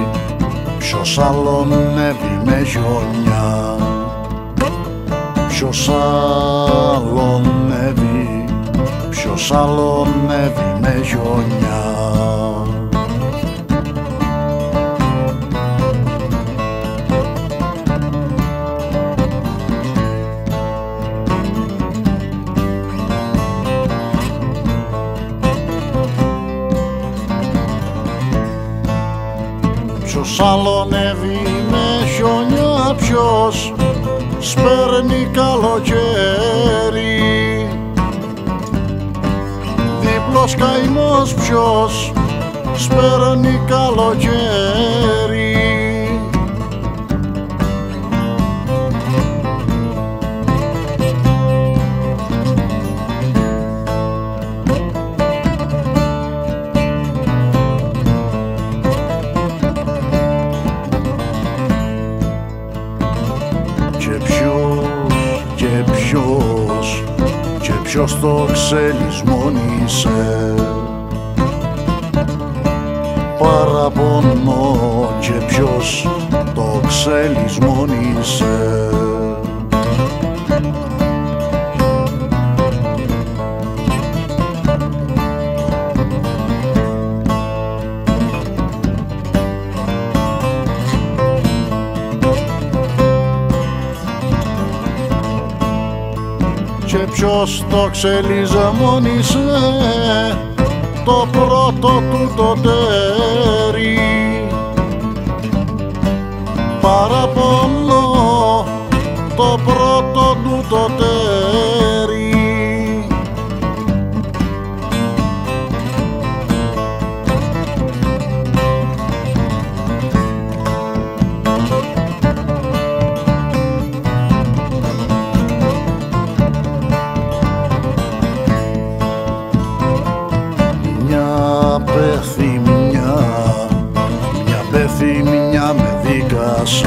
ποιος αλωνεύει με χιόνια, ποιος αλωνεύει, ποιος αλωνεύει με χιόνια. Ποιος αλωνεύει με χιόνια, ποιος σπέρνει καλοκαίρι, δίπλος καημός ποιος σπέρνει καλοκαίρι. Και ποιος το ξελισμόνισε, παραπονώ, και ποιος το ξελισμόνισε. Και ποιος το ξελισμόνισε το πρώτο του το τέρι, παραπονώ το πρώτο του το τέρι. Μια πεθυμιά με δίκασε,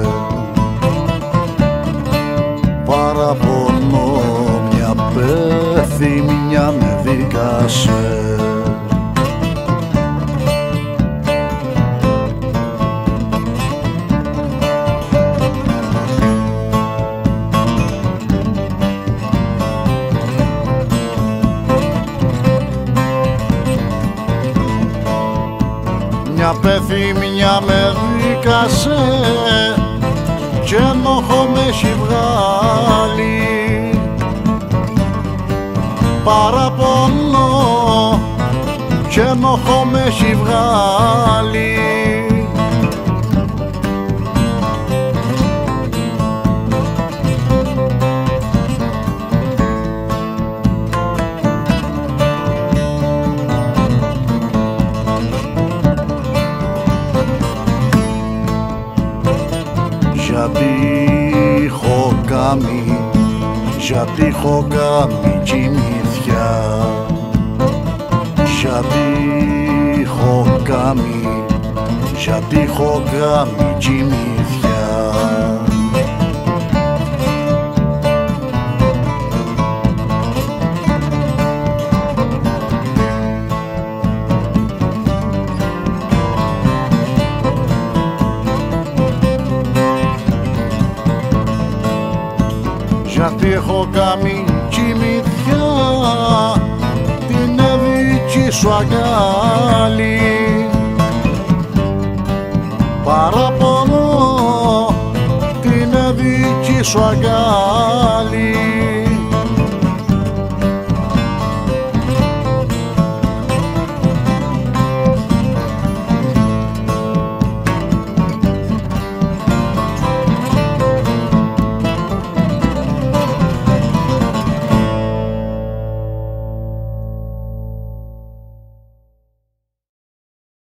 παραπονώ, μια πεθυμιά με δίκασε. Μια πεθυμιά με δίκασε κι ένοχο με έχει βγάλει, παραπονώ κι ένοχο με έχει βγάλει. Γιατί έχω κάνει κοιμήθια, γιατί έχω κάνει κοιμήθια. Γιατί έχω κάνει κοιμήθια την δική σου αγκάλι, παραπονώ την δική σου αγκάλι.